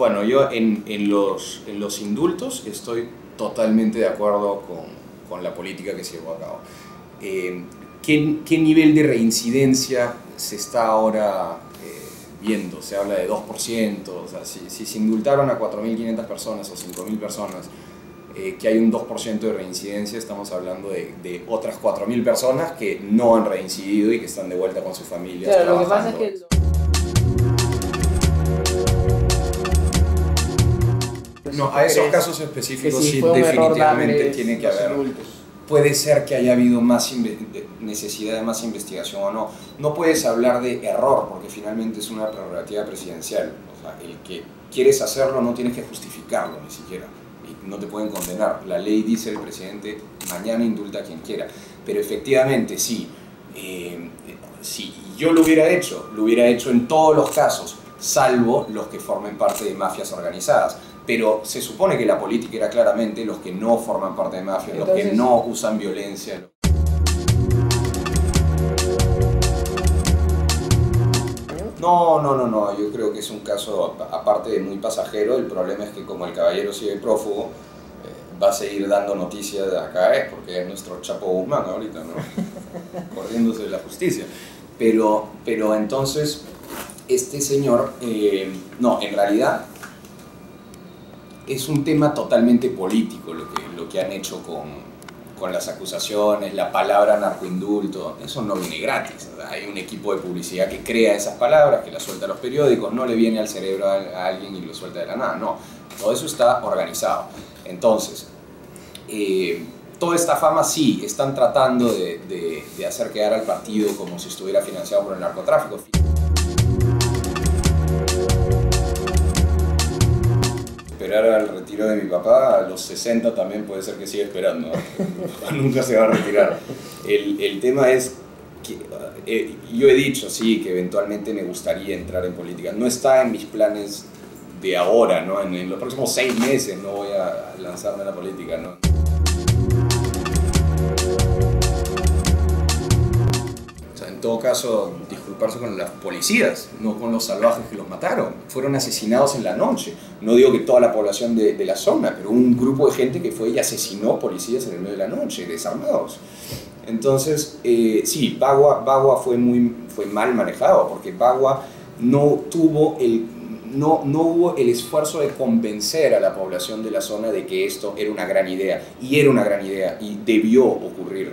Bueno, yo en los indultos estoy totalmente de acuerdo con la política que se llevó a cabo. ¿Qué nivel de reincidencia se está ahora viendo? Se habla de 2%, o sea, si se indultaron a 4.500 personas o 5.000 personas, que hay un 2% de reincidencia, estamos hablando de otras 4.000 personas que no han reincidido y que están de vuelta con sus familias. Claro, lo que pasa es que... No, a esos casos específicos sí definitivamente tiene que haber. Indultos. Puede ser que haya habido necesidad de más investigación o no. No puedes hablar de error porque finalmente es una prerrogativa presidencial. O sea, el que quieres hacerlo no tienes que justificarlo ni siquiera. Y no te pueden condenar. La ley dice el presidente, mañana indulta a quien quiera. Pero efectivamente sí, si yo lo hubiera hecho en todos los casos, salvo los que formen parte de mafias organizadas. Pero se supone que la política era claramente los que no forman parte de mafias, los que no usan violencia. No, yo creo que es un caso, aparte de muy pasajero. El problema es que como el caballero sigue prófugo, va a seguir dando noticias de acá, porque es nuestro Chapo Guzmán ahorita, ¿no? Corriéndose de la justicia. Pero entonces, este señor, no, en realidad, es un tema totalmente político lo que han hecho con las acusaciones, la palabra narcoindulto. Eso no viene gratis. Hay un equipo de publicidad que crea esas palabras, que las suelta a los periódicos, no le viene al cerebro a alguien y lo suelta de la nada, no. Todo eso está organizado. Entonces, toda esta fama sí, están tratando de hacer quedar al partido como si estuviera financiado por el narcotráfico. Esperar al retiro de mi papá, a los 60 también puede ser que siga esperando. Mi papá nunca se va a retirar. El tema es que yo he dicho, sí, que eventualmente me gustaría entrar en política. No está en mis planes de ahora, ¿no? En los próximos 6 meses no voy a lanzarme a la política, ¿no? O sea, en todo caso, disculparse con las policías, no con los salvajes que los mataron. Fueron asesinados en la noche. No digo que toda la población de la zona, pero un grupo de gente que fue y asesinó policías en el medio de la noche, desarmados. Entonces, sí, Bagua fue mal manejado, porque Bagua no hubo el esfuerzo de convencer a la población de la zona de que esto era una gran idea, y era una gran idea, y debió ocurrir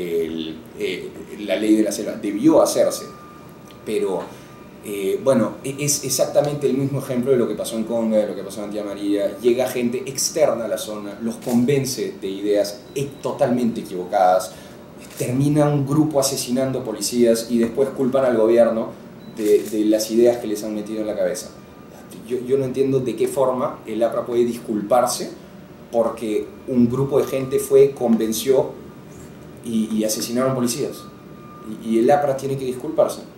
la ley de la selva, debió hacerse. Pero bueno, es exactamente el mismo ejemplo de lo que pasó en Conga, de lo que pasó en Tía María. Llega gente externa a la zona, los convence de ideas totalmente equivocadas, termina un grupo asesinando policías y después culpan al gobierno de las ideas que les han metido en la cabeza. Yo no entiendo de qué forma el APRA puede disculparse porque un grupo de gente convenció y asesinaron policías. Y el APRA tiene que disculparse.